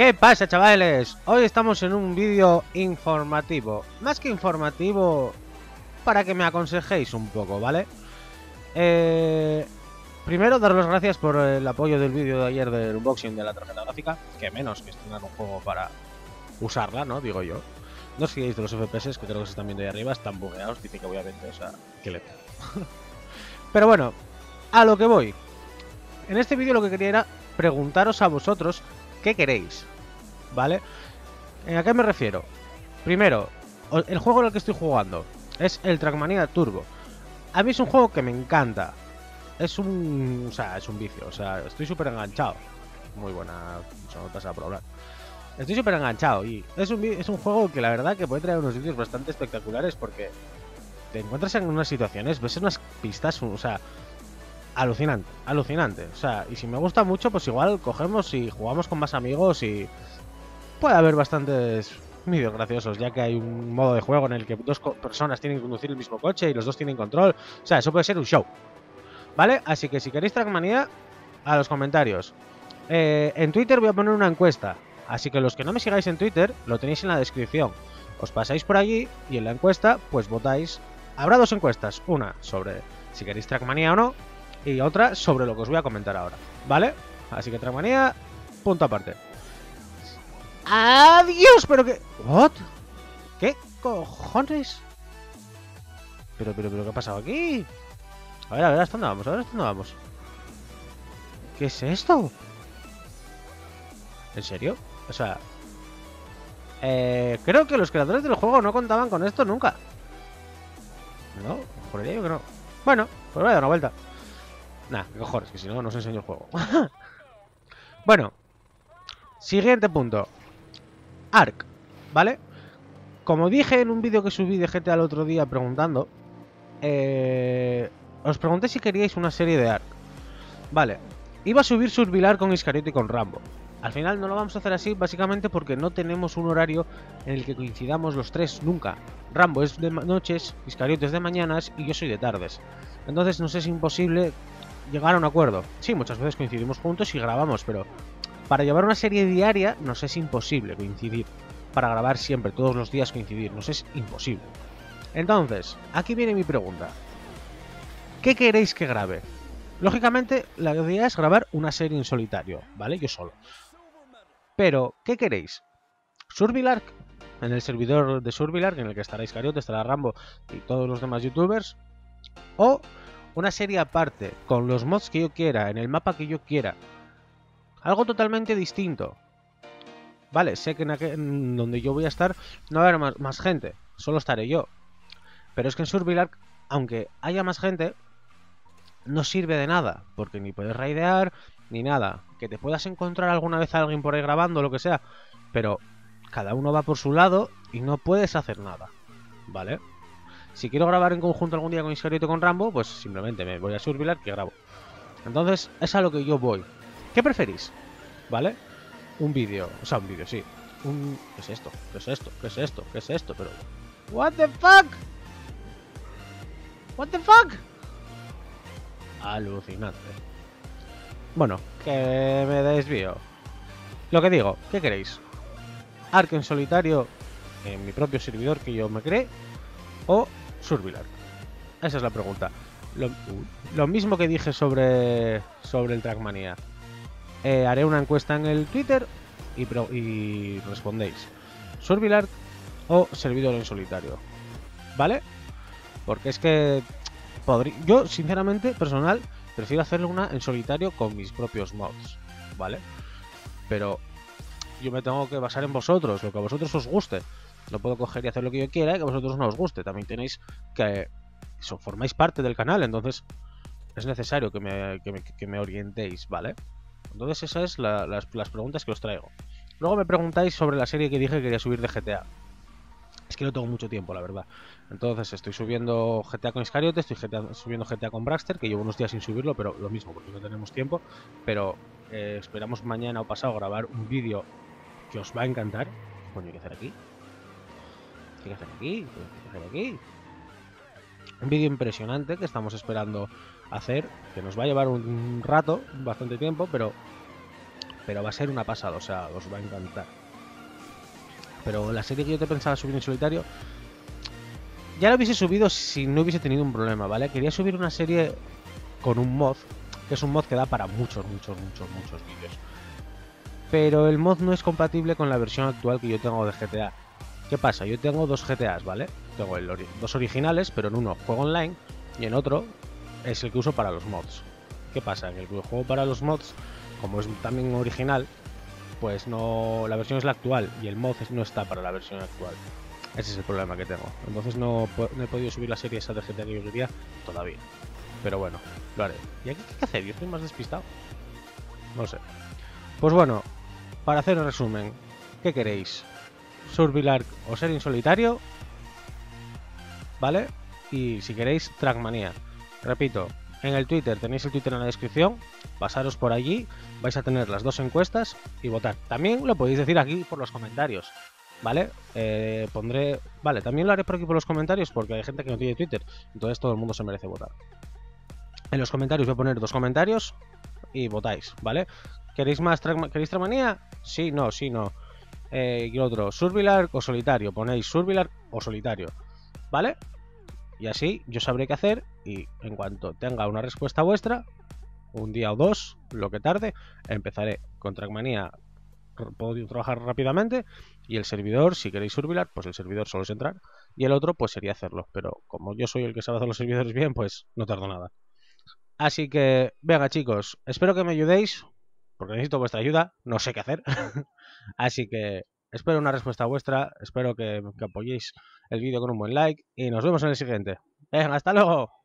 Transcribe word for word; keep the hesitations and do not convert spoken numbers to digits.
¿Qué pasa, chavales? Hoy estamos en un vídeo informativo. Más que informativo, para que me aconsejéis un poco, ¿vale? Eh, primero, daros las gracias por el apoyo del vídeo de ayer del unboxing de la tarjeta gráfica. Que menos que estrenar un juego para usarla, ¿no? Digo yo. No os fiéis de los F P S, que creo que se están viendo ahí arriba. Están bugueados, dice que obviamente, o sea, que le... Pero bueno, a lo que voy. En este vídeo lo que quería era preguntaros a vosotros qué queréis, ¿vale? ¿A qué me refiero? Primero, el juego en el que estoy jugando es el Trackmania Turbo. A mí es un juego que me encanta. Es un... o sea, es un vicio. O sea, estoy súper enganchado. Muy buena... se me pasa por hablar. Estoy súper enganchado y es un, es un juego que la verdad que puede traer unos vídeos bastante espectaculares porque te encuentras en unas situaciones, ves unas pistas, o sea... alucinante, alucinante. O sea, y si me gusta mucho, pues igual cogemos y jugamos con más amigos y puede haber bastantes vídeos graciosos, ya que hay un modo de juego en el que dos personas tienen que conducir el mismo coche y los dos tienen control. O sea, eso puede ser un show, ¿vale? Así que si queréis Trackmania, a los comentarios. Eh, en Twitter voy a poner una encuesta, así que los que no me sigáis en Twitter, lo tenéis en la descripción. Os pasáis por allí y en la encuesta, pues votáis. Habrá dos encuestas, una sobre si queréis Trackmania o no, y otra sobre lo que os voy a comentar ahora, ¿vale? Así que Trackmania, punto aparte. ¡Adiós! ¿Pero qué? ¿What? ¿Qué cojones? Pero, pero, pero, ¿qué ha pasado aquí? A ver, a ver, ¿hasta dónde vamos? A ver, ¿hasta dónde vamos? ¿Qué es esto? ¿En serio? O sea... Eh, creo que los creadores del juego no contaban con esto nunca. No, juraría yo que no. Bueno, pues voy a dar una vuelta. Nah, qué cojones, que si no, no os enseño el juego. Bueno, siguiente punto. Ark, ¿vale? Como dije en un vídeo que subí de G T A el otro día preguntando, eh, os pregunté si queríais una serie de Ark. Vale, iba a subir Survival con Iscariote y con Rambo. Al final no lo vamos a hacer así, básicamente porque no tenemos un horario en el que coincidamos los tres nunca. Rambo es de noches, Iscariote es de mañanas y yo soy de tardes. Entonces nos es imposible llegar a un acuerdo. Sí, muchas veces coincidimos juntos y grabamos, pero para llevar una serie diaria nos es imposible coincidir. Para grabar siempre, todos los días coincidir, nos es imposible. Entonces, aquí viene mi pregunta. ¿Qué queréis que grabe? Lógicamente, la idea es grabar una serie en solitario, ¿vale? Yo solo. Pero, ¿qué queréis? ¿Survival Ark? En el servidor de Survival Ark, en el que estará Iscariote, estará Rambo y todos los demás youtubers. ¿O una serie aparte, con los mods que yo quiera, en el mapa que yo quiera? Algo totalmente distinto. Vale, sé que en, aquel, en donde yo voy a estar no va a haber más, más gente, solo estaré yo. Pero es que en Survival Ark, aunque haya más gente, no sirve de nada, porque ni puedes raidear, ni nada. Que te puedas encontrar alguna vez a alguien por ahí grabando, lo que sea, pero cada uno va por su lado y no puedes hacer nada, ¿vale? Si quiero grabar en conjunto algún día con Iscariote y con Rambo, pues simplemente me voy a Survival Ark que grabo. Entonces, es a lo que yo voy. ¿Qué preferís? ¿Vale? Un vídeo, o sea, un vídeo, sí. Un... ¿Qué es esto? ¿Qué es esto? ¿Qué es esto? ¿Qué es esto? Pero... ¿What the fuck? ¿What the fuck? Alucinante. Bueno, que me desvío. Lo que digo, ¿qué queréis? ¿Ark en solitario en mi propio servidor que yo me creé? ¿O Survival Ark? Esa es la pregunta. Lo, lo mismo que dije sobre, sobre el Trackmania. Eh, haré una encuesta en el Twitter y, pro, y respondéis. ¿Survival Ark o servidor en solitario? ¿Vale? Porque es que podría, yo, sinceramente, personal, prefiero hacerle una en solitario con mis propios mods, ¿vale? Pero yo me tengo que basar en vosotros, lo que a vosotros os guste. No puedo coger y hacer lo que yo quiera y que a vosotros no os guste. También tenéis que... So, formáis parte del canal, entonces es necesario que me, que me, que me orientéis, ¿vale? Entonces esas son la, las, las preguntas que os traigo. Luego me preguntáis sobre la serie que dije que quería subir de G T A. Es que no tengo mucho tiempo, la verdad. Entonces estoy subiendo G T A con Iscariote, estoy G T A, subiendo G T A con Braxter, que llevo unos días sin subirlo, pero lo mismo, porque no tenemos tiempo. Pero eh, esperamos mañana o pasado grabar un vídeo que os va a encantar. ¿Qué coño hay que hacer aquí? ¿Qué hay que hacer aquí? ¿Qué hay que hacer aquí? Un vídeo impresionante que estamos esperando hacer, que nos va a llevar un rato, bastante tiempo, pero pero va a ser una pasada, o sea, os va a encantar. Pero la serie que yo te pensaba subir en solitario, ya la hubiese subido si no hubiese tenido un problema, ¿vale? Quería subir una serie con un mod, que es un mod que da para muchos, muchos, muchos, muchos vídeos. Pero el mod no es compatible con la versión actual que yo tengo de G T A. ¿Qué pasa? Yo tengo dos G T As, ¿vale? Tengo el ori dos originales, pero en uno juego online y en otro es el que uso para los mods. ¿Qué pasa? En el que juego para los mods, como es también original, pues no, la versión es la actual y el mod no está para la versión actual. Ese es el problema que tengo. Entonces no, no he podido subir la serie esa de G T A que yo quería todavía. Pero bueno, lo haré. ¿Y aquí qué hacer? Yo estoy más despistado. No sé. Pues bueno, para hacer el resumen, ¿qué queréis? Survival o ser en solitario, ¿vale? Y si queréis, Trackmania. Repito, en el Twitter, tenéis el Twitter en la descripción, pasaros por allí, vais a tener las dos encuestas y votar. También lo podéis decir aquí por los comentarios, ¿vale? Eh, pondré... Vale, también lo haré por aquí por los comentarios porque hay gente que no tiene Twitter, entonces todo el mundo se merece votar. En los comentarios voy a poner dos comentarios y votáis, ¿vale? ¿Queréis más Track... ¿Queréis Trackmania? Sí, no, sí, no. Eh, y otro, Survival o solitario. Ponéis Survival o solitario, ¿vale? Y así yo sabré qué hacer y en cuanto tenga una respuesta vuestra, un día o dos, lo que tarde, empezaré con Trackmania. Puedo trabajar rápidamente y el servidor, si queréis Survival, pues el servidor solo es entrar y el otro pues sería hacerlo, pero como yo soy el que sabe hacer los servidores bien, pues no tardo nada. Así que, venga chicos, espero que me ayudéis, porque necesito vuestra ayuda, no sé qué hacer. Así que espero una respuesta vuestra, espero que, que apoyéis el vídeo con un buen like y nos vemos en el siguiente. Venga, hasta luego.